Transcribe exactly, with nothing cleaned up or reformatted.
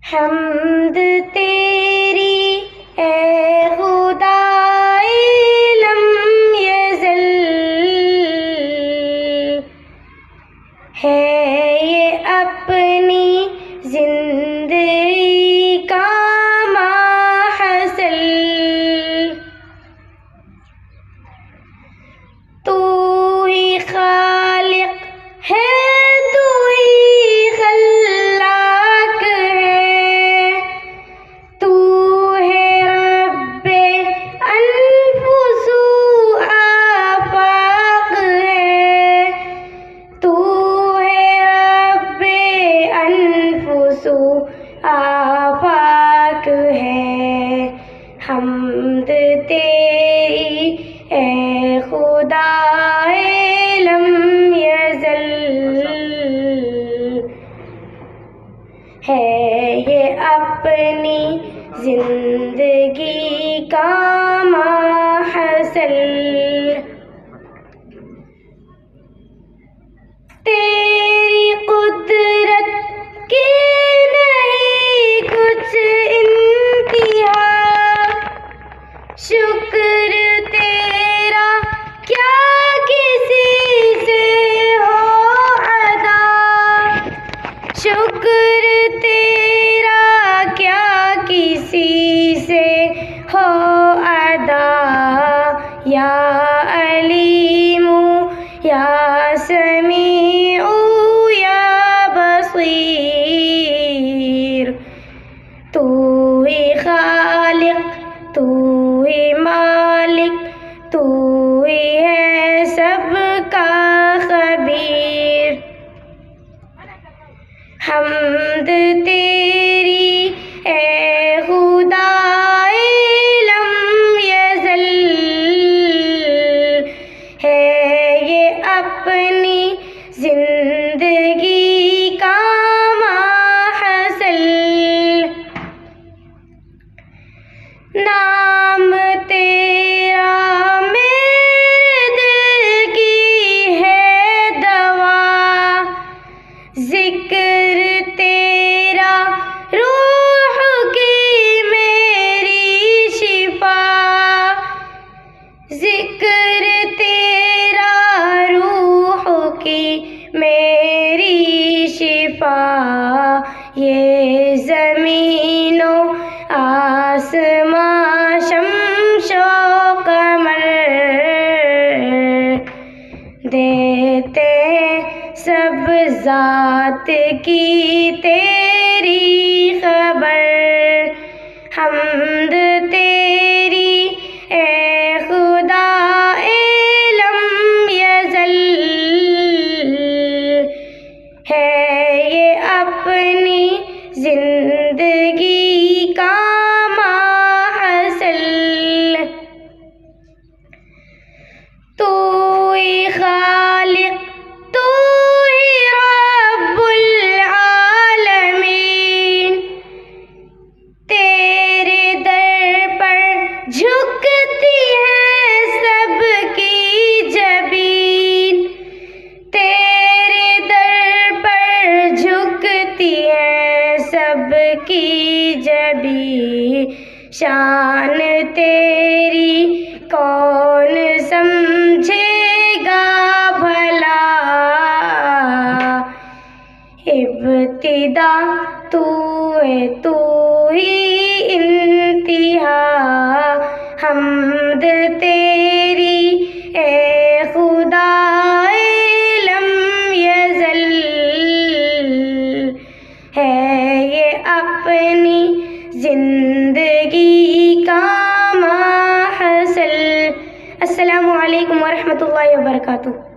حمد تیری اے خدائے لم یزل، ہے یہ اپنی زندگی کا ماحصل، تو ہی خالق ہے تو ہی خلاق ہے، تو ہے رب انفس و آفاق ہے، تو ہے رب انفس و آفاق ہے۔ حمد تیری اے خدائے لم یزل، ہے یہ اپنی زندگی کا ماحصل، تیری قدرت کی نہیں کچھ انتہا، شکر تیرا کیا کسی سے ہو ادا، شکر تیرا کیا کسی سے ہو ادا، یا علیم یا سمیع یا بصیر، تو ہی خالق تو ہی مالک تو ہی ہے سب کا خبیر۔ حمد تیری اے خدائے لم یزل، ہے یہ اپنی زندگی کا ماحصل، نام تیرا میرے دل کی ہے دوا، ذکر تیرا روح کی میری شفا، ذکر تیرا روح کی میری شفا، یہ زمین و آسمان شمس و قمر دیتے سب ذات کی تیری خبر۔ حمد تیری اے خدائے لم یزل، ہے یہ اپنی زندگی کا ماحصل، تو ہی خالق تو ہی رب العالمین، تیرے در پر جھکتی ہے سب کی جبین، تیرے در پر جھکتی ہے سب کی جبین، شان تیری کون سمجھے گا بھلا، ابتدا تو ہے تو ہی انتہا۔ حمد تیری اے خدائے لم یزل، ہے یہ اپنی زندگی کا ماحصل۔ السلام علیکم ورحمۃ اللہ وبرکاتہ۔